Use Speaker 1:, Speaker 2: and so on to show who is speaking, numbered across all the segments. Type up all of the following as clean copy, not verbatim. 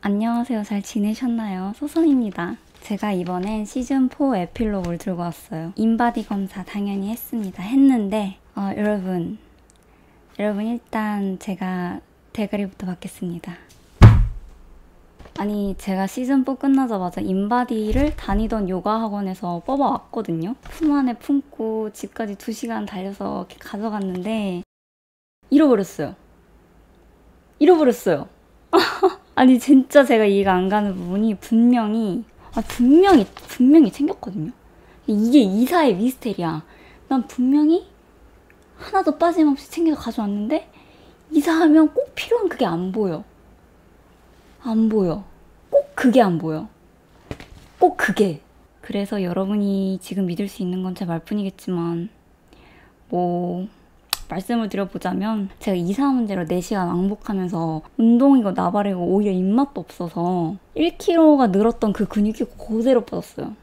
Speaker 1: 안녕하세요. 잘 지내셨나요? 소선입니다. 제가 이번엔 시즌4 에필로그를 들고 왔어요. 인바디 검사 당연히 했는데 여러분 일단 제가 대가리부터 받겠습니다. 아니 제가 시즌4 끝나자마자 인바디를 다니던 요가 학원에서 뽑아왔거든요. 품 안에 품고 집까지 2시간 달려서 이렇게 가져갔는데 잃어버렸어요. 아니 진짜 제가 이해가 안 가는 부분이 분명히 챙겼거든요. 이게 이사의 미스테리야. 난 분명히 하나도 빠짐없이 챙겨서 가져왔는데 이사하면 꼭 필요한 그게 안 보여. 꼭 그게 안 보여. 꼭 그게. 그래서 여러분이 지금 믿을 수 있는 건 제 말뿐이겠지만 말씀을 드려보자면 제가 이사 문제로 4시간 왕복하면서 운동이고 나발이고 오히려 입맛도 없어서 1kg가 늘었던 그 근육이 그대로 빠졌어요.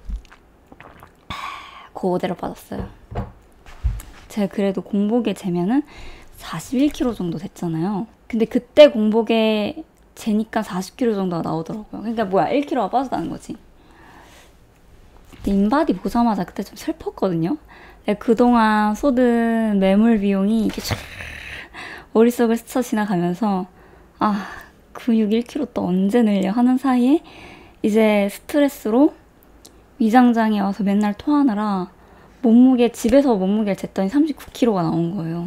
Speaker 1: 제가 그래도 공복에 재면은 41kg 정도 됐잖아요. 근데 그때 공복에 재니까 40kg 정도가 나오더라고요. 그러니까 1kg가 빠졌다는 거지. 근데 인바디 보자마자 그때 좀 슬펐거든요. 내가 그동안 쏟은 매물 비용이 이렇게 쫙 머릿속을 스쳐 지나가면서 근육 1kg 또 언제 늘려 하는 사이에 이제 스트레스로 위장장애 와서 맨날 토하느라 집에서 몸무게를 쟀더니 39kg가 나온 거예요.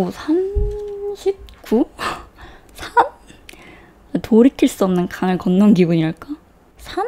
Speaker 1: 39? 3? 돌이킬 수 없는 강을 건넌 기분이랄까? 3?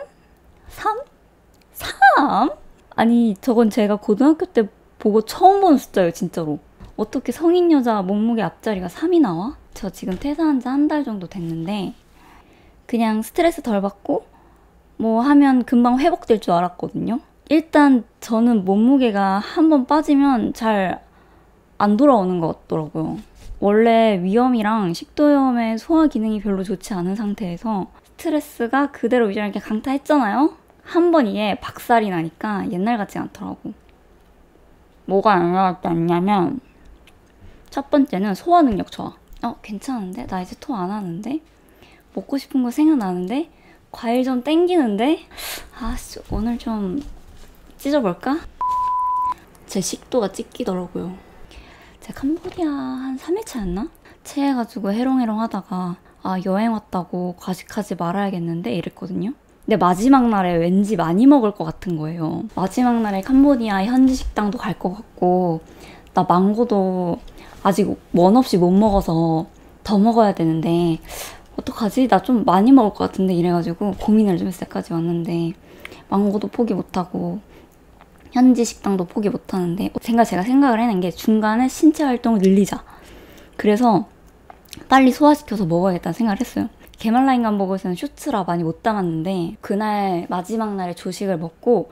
Speaker 1: 아니 저건 제가 고등학교 때 보고 처음 보는 숫자예요, 진짜로. 어떻게 성인 여자 몸무게 앞자리가 3이 나와? 저 지금 퇴사한 지 한 달 정도 됐는데 그냥 스트레스 덜 받고 하면 금방 회복될 줄 알았거든요. 일단 저는 몸무게가 한번 빠지면 잘 안 돌아오는 것 같더라고요. 원래 위염이랑 식도염의 소화 기능이 별로 좋지 않은 상태에서 스트레스가 그대로 위장을 이렇게 강타했잖아요? 한 번 이게 박살이 나니까 옛날 같지 않더라고. 뭐가 안 나왔냐면 첫 번째는 소화 능력 저하. 괜찮은데? 나 이제 토 안 하는데? 먹고 싶은 거 생각나는데? 과일 좀 땡기는데? 오늘 좀 찢어볼까? 제 식도가 찢기더라고요. 제가 캄보디아 한 3일차였나? 체해가지고 해롱해롱 하다가 여행 왔다고 과식하지 말아야겠는데 이랬거든요. 근데 마지막 날에 왠지 많이 먹을 것 같은 거예요. 마지막 날에 캄보디아 현지 식당도 갈 것 같고 나 망고도 아직 원 없이 못 먹어서 더 먹어야 되는데 어떡하지? 나 좀 많이 먹을 것 같은데 이래가지고 고민을 좀 했을 때까지 왔는데 망고도 포기 못하고 현지 식당도 포기 못하는데 제가 생각을 해낸 게 중간에 신체 활동을 늘리자. 그래서 빨리 소화시켜서 먹어야겠다는 생각을 했어요. 게말라인 감보고에서는 쇼츠라 많이 못 담았는데 그날 마지막 날에 조식을 먹고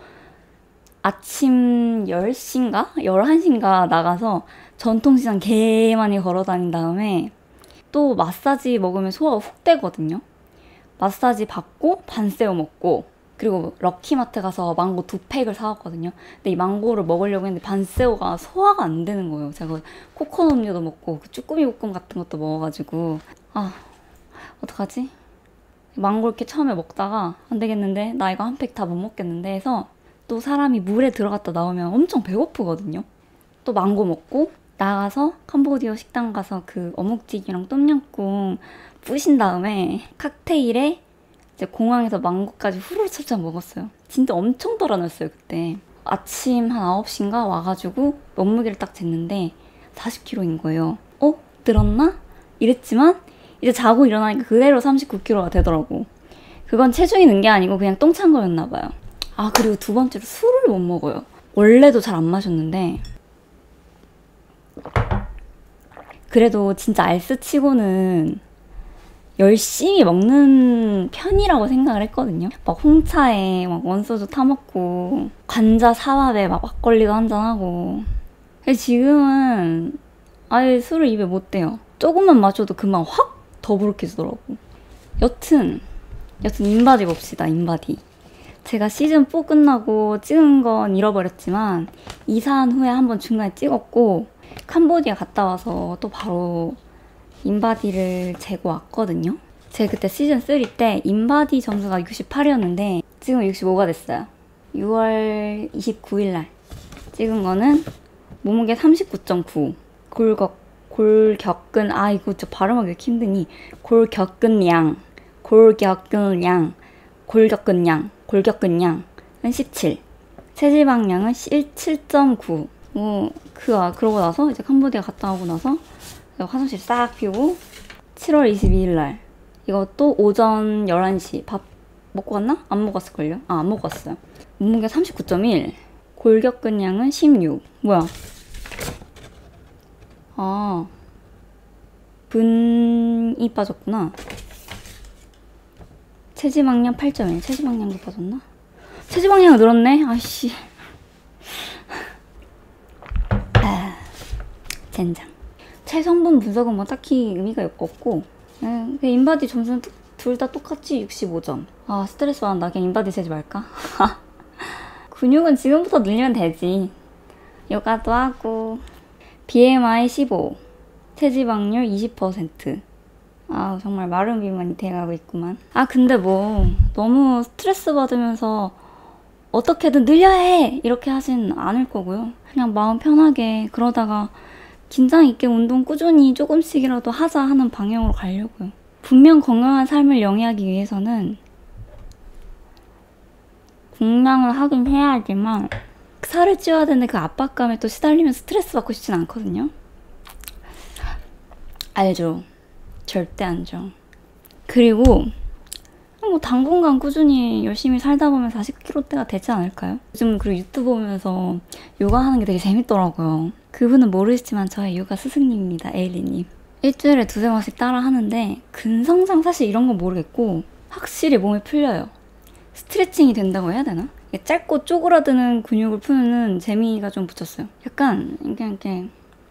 Speaker 1: 아침 10시인가? 11시인가 나가서 전통시장 개 많이 걸어 다닌 다음에 또 마사지 먹으면 소화가 훅 되거든요. 마사지 받고 반새우 먹고 그리고 럭키마트 가서 망고 2팩을 사왔거든요. 근데 이 망고를 먹으려고 했는데 반새우가 소화가 안 되는 거예요. 제가 코코넛 음료도 먹고 그 쭈꾸미 볶음 같은 것도 먹어가지고 어떡하지? 망고 이렇게 처음에 먹다가 안 되겠는데 나 이거 한 팩 다 못 먹겠는데 해서 또 사람이 물에 들어갔다 나오면 엄청 배고프거든요. 또 망고 먹고 나가서 캄보디아 식당 가서 그 어묵튀기랑 똠양꿍 뿌신 다음에 칵테일에 이제 공항에서 망고까지 후루룩 찹찹 먹었어요. 진짜 엄청 덜어냈어요 그때. 아침 한 9시인가 와가지고 몸무게를 딱 쟀는데 40kg인 거예요. 늘었나? 이랬지만 이제 자고 일어나니까 그대로 39kg가 되더라고. 그건 체중이 는 게 아니고 그냥 똥 찬 거였나 봐요. 그리고 두 번째로 술을 못 먹어요. 원래도 잘 안 마셨는데 그래도 진짜 알스치고는 열심히 먹는 편이라고 생각을 했거든요. 막 홍차에 막 원소주 타먹고 관자 사밥에 막 막걸리도 한잔하고. 근데 지금은 아예 술을 입에 못 대요. 조금만 마셔도 금방 확 더부룩해지더라고. 여튼 인바디 봅시다. 인바디. 제가 시즌4 끝나고 찍은 건 잃어버렸지만 이사한 후에 한번 중간에 찍었고 캄보디아 갔다 와서 또 바로 인바디를 재고 왔거든요. 제가 그때 시즌 3 때 인바디 점수가 68이었는데 지금 65가 됐어요. 6월 29일 날 찍은 거는 몸무게 39.9. 골격근, 아 이거 진짜 발음하기 왜 이렇게 힘드니? 골격근량은 17. 체지방량은 7.9. 그러고 나서 이제 캄보디아 갔다 오고 나서 화장실 싹 비우고 7월 22일 날 이것도 오전 11시 밥 먹고 갔나? 안 먹었을걸요? 안 먹었어요. 몸무게 39.1. 골격근량은 16. 뭐야? 분이 빠졌구나. 체지방량 8.1. 체지방량도 빠졌나? 체지방량이 늘었네? 아이씨. 젠장. 체성분 분석은 뭐 딱히 의미가 없고 인바디 점수는 둘 다 똑같이 65점. 스트레스 받는다. 그냥 인바디 재지 말까? 근육은 지금부터 늘리면 되지. 요가도 하고. BMI 15. 체지방률 20%. 정말 마른 비만이 돼가고 있구만. 근데 뭐 너무 스트레스 받으면서 어떻게든 늘려야 해! 이렇게 하진 않을 거고요. 그냥 마음 편하게 그러다가 긴장 있게 운동 꾸준히 조금씩이라도 하자 하는 방향으로 가려고요. 분명 건강한 삶을 영위하기 위해서는 공량을 하긴 해야 하지만 살을 찌워야 되는데 그 압박감에 또 시달리면 스트레스 받고 싶진 않거든요. 알죠? 절대 안죠. 그리고 뭐 당분간 꾸준히 열심히 살다 보면 40kg대가 되지 않을까요? 요즘 그리고 유튜브 보면서 요가 하는 게 되게 재밌더라고요. 그분은 모르시지만 저의 요가 스승님입니다. 에일리님. 일주일에 2-3번씩 따라 하는데 근성상 사실 이런 건 모르겠고 확실히 몸이 풀려요. 스트레칭이 된다고 해야 되나? 짧고 쪼그라드는 근육을 푸는 재미가 좀 붙였어요. 약간 이렇게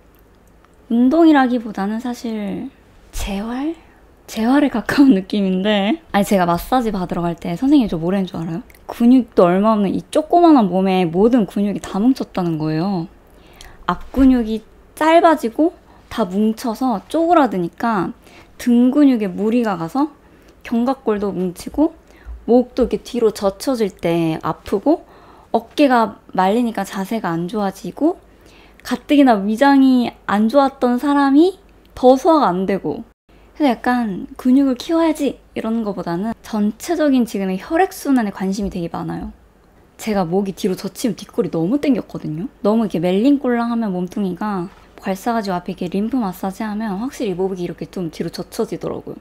Speaker 1: 운동이라기보다는 사실 재활에 가까운 느낌인데 제가 마사지 받으러 갈 때 선생님이 저 뭐라는 줄 알아요? 근육도 얼마 없는 이 조그만한 몸에 모든 근육이 다 뭉쳤다는 거예요. 앞 근육이 짧아지고 다 뭉쳐서 쪼그라드니까 등 근육에 무리가 가서 견갑골도 뭉치고 목도 이렇게 뒤로 젖혀질 때 아프고 어깨가 말리니까 자세가 안 좋아지고 가뜩이나 위장이 안 좋았던 사람이 더 소화가 안 되고 그래서 약간 근육을 키워야지 이러는 것보다는 전체적인 지금의 혈액순환에 관심이 되게 많아요. 제가 목이 뒤로 젖히면 뒷골이 너무 땡겼거든요. 너무 이렇게 멜링꼴랑하면 몸뚱이가 괄사가지고 앞에 이렇게 림프 마사지 하면 확실히 목이 이렇게 좀 뒤로 젖혀지더라고요.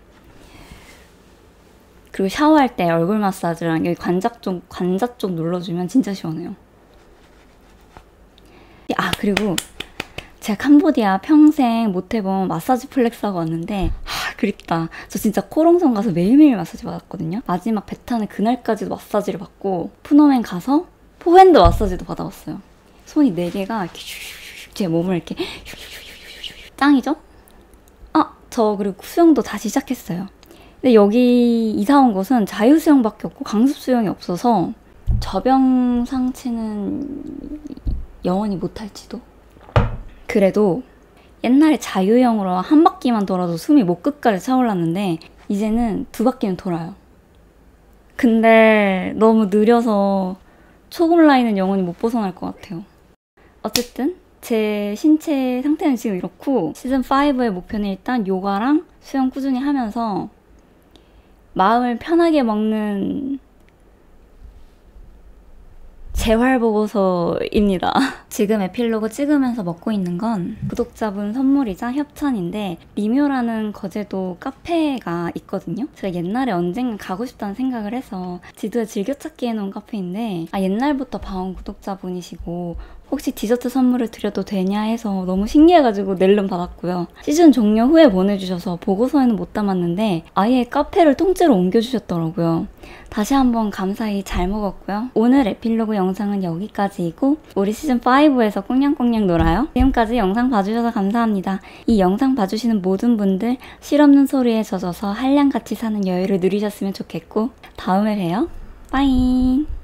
Speaker 1: 그리고 샤워할 때 얼굴 마사지랑 여기 관자 쪽 눌러주면 진짜 시원해요. 그리고 제가 캄보디아 평생 못 해본 마사지 플렉스하고 왔는데 그립다. 저 진짜 코롱성 가서 매일매일 마사지 받았거든요. 마지막 베타는 그날까지도 마사지를 받고 푸노멘 가서 포핸드 마사지도 받아봤어요. 손이 4개가 이렇게 제 몸을 이렇게 짱이죠? 저 그리고 수영도 다시 시작했어요. 근데 여기 이사 온 곳은 자유수영밖에 없고 강습수영이 없어서 저병 상체는 영원히 못할지도. 그래도 옛날에 자유형으로 한 바퀴만 돌아도 숨이 목 끝까지 차올랐는데 이제는 2바퀴는 돌아요. 근데 너무 느려서 초급 라인은 영원히 못 벗어날 것 같아요. 어쨌든 제 신체 상태는 지금 이렇고 시즌5의 목표는 일단 요가랑 수영 꾸준히 하면서 마음을 편하게 먹는 재활보고서입니다. 지금 에필로그 찍으면서 먹고 있는 건 구독자분 선물이자 협찬인데 리묘라는 거제도 카페가 있거든요. 제가 옛날에 언젠가 가고 싶다는 생각을 해서 지도에 즐겨찾기 해놓은 카페인데 옛날부터 봐온 구독자분이시고 혹시 디저트 선물을 드려도 되냐 해서 너무 신기해가지고 낼름 받았고요. 시즌 종료 후에 보내주셔서 보고서에는 못 담았는데 아예 카페를 통째로 옮겨주셨더라고요. 다시 한번 감사히 잘 먹었고요. 오늘 에필로그 영상은 여기까지이고 우리 시즌5에서 꽁냥꽁냥 놀아요. 지금까지 영상 봐주셔서 감사합니다. 이 영상 봐주시는 모든 분들 실없는 소리에 젖어서 한량같이 사는 여유를 누리셨으면 좋겠고 다음에 봬요. 빠잉.